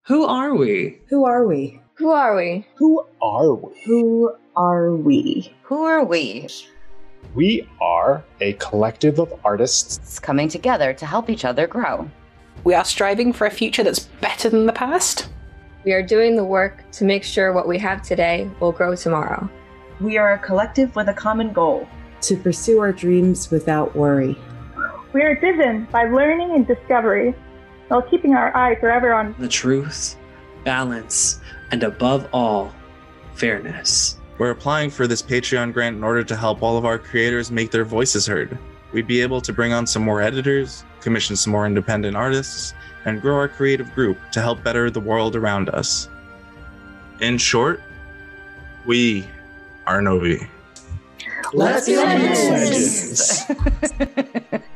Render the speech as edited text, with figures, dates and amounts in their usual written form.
Who are we? Who are we? Who are we? Who are we? Who are we? Who are we? We are a collective of artists It's coming together to help each other grow. We are striving for a future that's better than the past. We are doing the work to make sure what we have today will grow tomorrow. We are a collective with a common goal. To pursue our dreams without worry. We are driven by learning and discovery, while keeping our eye forever on The truth, balance, and above all, fairness. We're applying for this Patreon grant in order to help all of our creators make their voices heard. We'd be able to bring on some more editors, commission some more independent artists, and grow our creative group to help better the world around us. In short, we are Novi. Let's be legends. Legends.